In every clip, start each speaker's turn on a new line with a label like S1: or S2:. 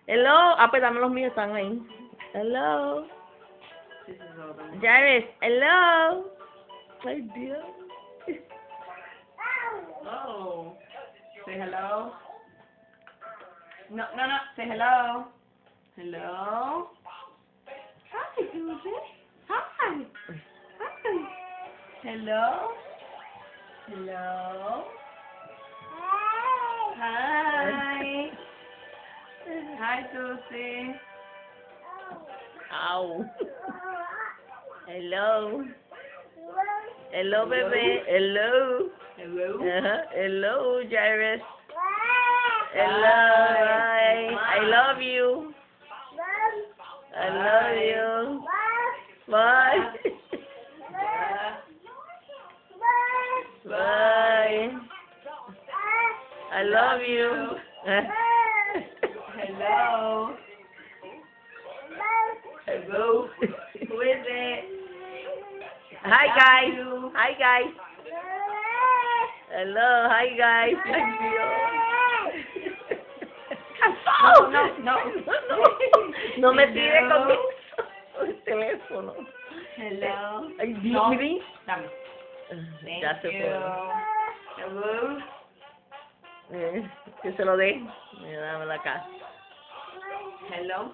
S1: Hello. Ah, pues dame los míos, están ahí. Hello. Jairus, hello. Ay, Dios.
S2: Oh. Say hello. No. Say hello. Hello. Hi, Susie. Hi. Hi. Hello. Hello. Hi. Hi, Susie.
S1: Ow. Hello. Hello, bebé. Hello.
S2: Hello.
S1: Hello, Jairus. Hello. Bye. I love you. I love you. Bye. Bye. I love you.
S2: Hello. Hello. Who is it?
S1: Hi, guys. Hi, guys. Hello. Hi, guys. Ay, Dios.
S2: No.
S1: No me
S2: Hello.
S1: tire con el teléfono.
S2: Hello.
S1: Ay, Dios,
S2: No.
S1: miren.
S2: Dame.
S1: Ya
S2: Thank
S1: se
S2: you.
S1: fue.
S2: Hello.
S1: Que se lo dé. Dame la cara.
S2: Hello.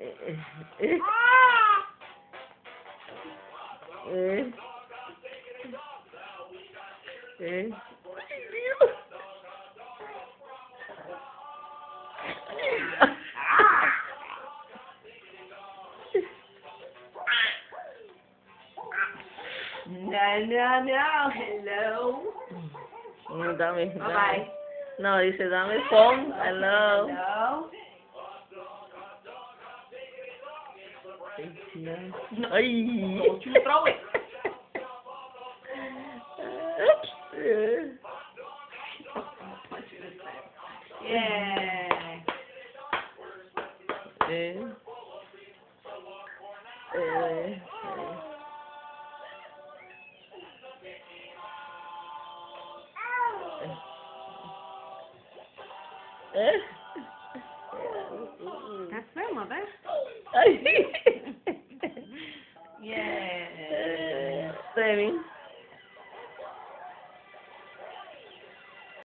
S2: No. Hello.
S1: Dame.
S2: Bye-bye.
S1: No, dice dame el phone. Hello.
S2: Hello.
S1: Ay.
S2: Don't you throw it. Yeah. That's them, I bet.
S1: Ay.